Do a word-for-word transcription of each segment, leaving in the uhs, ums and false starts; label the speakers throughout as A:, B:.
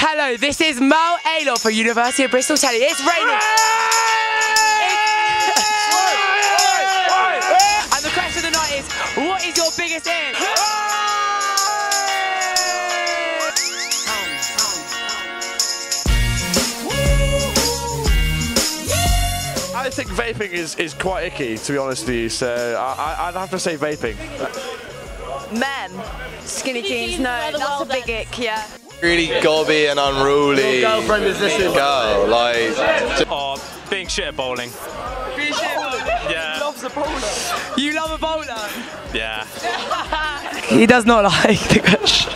A: Hello, this is Merle Aylott for University of Bristol Telly. It's raining. And the question of the night is, what is your biggest hit?
B: I think vaping is, is quite icky, to be honest with you, so I, I'd have to say vaping.
C: Men. Skinny jeans, no, that's a big ick, yeah.
D: Really gobby and unruly
B: Your girlfriend is this
D: girl, like...
E: Oh, being shit at bowling.
A: Being shit at bowling?
E: Yeah.
A: He loves a bowler. You love a bowler?
E: Yeah.
A: He does not like the question.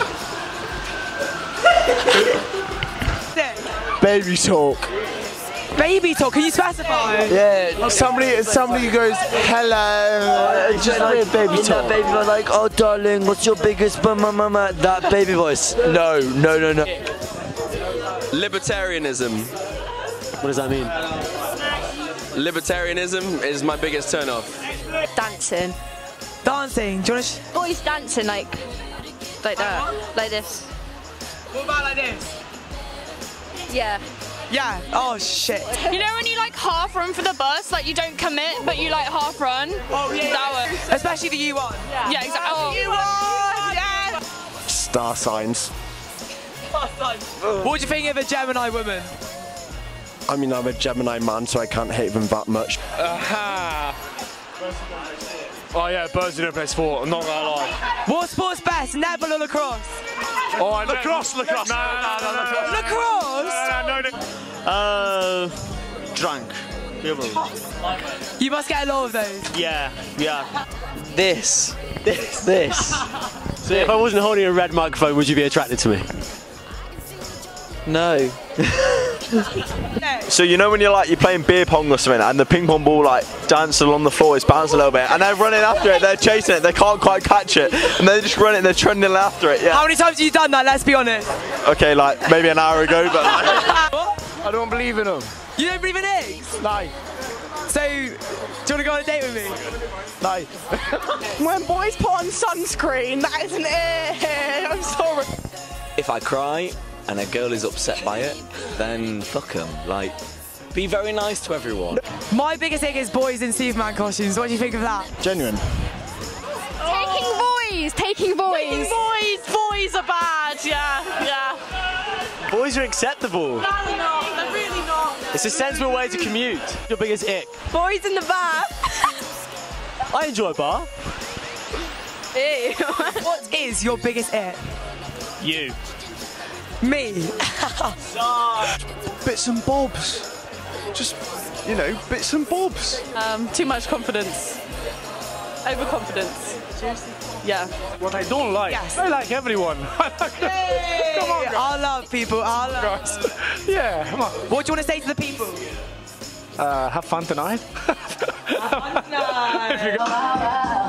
B: Baby talk.
A: Baby talk, can you specify?
B: Yeah, somebody somebody goes, hello.
F: It's just like baby talk. That baby voice, like, oh darling, what's your biggest mama mama? That baby voice. No, no, no, no.
D: Libertarianism.
F: What does that mean?
D: Libertarianism is my biggest turn off.
C: Dancing.
A: Dancing, do you want to...
C: Boys dancing like, like that, like this.
A: What about like this?
C: Yeah.
A: Yeah, oh shit.
G: You know when you like half run for the bus, like you don't commit, but you like half run?
A: Oh yeah.
G: That one.
A: Especially the U one.
G: Yeah, yeah exactly. Oh.
A: U one, yeah.
B: Star signs.
A: What do you think of a Gemini woman?
B: I mean, I'm a Gemini man, so I can't hate them that much.
E: Aha! Oh yeah, birds don't play sport, I'm not gonna lie.
A: What sport's best, netball or lacrosse?
E: Oh, I lacrosse, lacrosse! No, no, no, no, no, no.
A: Lacrosse?
E: No, no, no.
F: Uh, drunk.
A: You must get a lot of those.
F: Yeah, yeah. This. This. This. So if I wasn't holding a red microphone, would you be attracted to me? No.
H: So you know when you're like you're playing beer pong or something and the ping pong ball like dances along the floor, it's bounced a little bit and they're running after it, they're chasing it, they can't quite catch it and they're just running, they're trundling after it. Yeah.
A: How many times have you done that, let's be honest?
H: Okay, like maybe an hour ago, but like,
B: I don't believe in them.
A: You don't believe in eggs?
B: No.
A: So, do you want to go on a date with me?
B: No.
G: When boys put on sunscreen, that isn't it. I'm sorry.
F: If I cry and a girl is upset by it, then fuck them. Like, be very nice to everyone.
A: My biggest thing is boys in Superman costumes. What do you think of that?
B: Genuine.
G: Taking boys, taking boys. Taking boys, boys are bad, yeah, yeah.
F: Boys are acceptable.
G: No, they're not, they're really not.
F: It's a sensible way to commute. Your biggest ick?
C: Boys in the bath.
F: I enjoy a bar.
C: Ew.
A: What is your biggest it?
E: You.
A: Me.
B: Bits and bobs. Just, you know, bits and bobs.
G: Um, too much confidence. Overconfidence. Seriously? Yeah.
E: What I don't like,
A: Yes.
E: I like everyone.
A: Hey,
E: Come on, guys.
A: I love people. I love.
E: Guys. Yeah, come on.
A: What do you want to say to the people?
E: Uh, have fun tonight.
A: Have fun tonight.